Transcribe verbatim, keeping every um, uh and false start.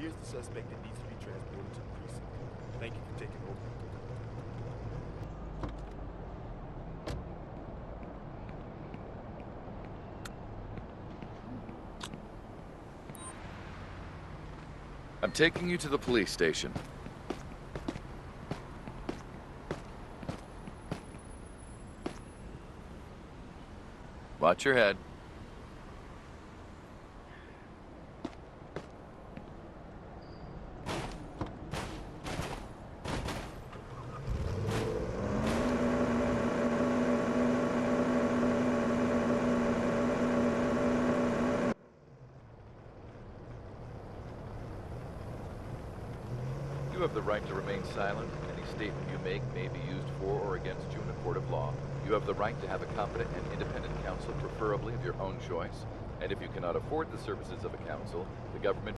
Here's the suspect that needs to be transported to the precinct. Thank you for taking over. I'm taking you to the police station. Watch your head. You have the right to remain silent. Any statement you make may be used for or against you in a court of law. You have the right to have a competent and independent counsel, preferably of your own choice. And if you cannot afford the services of a counsel, the government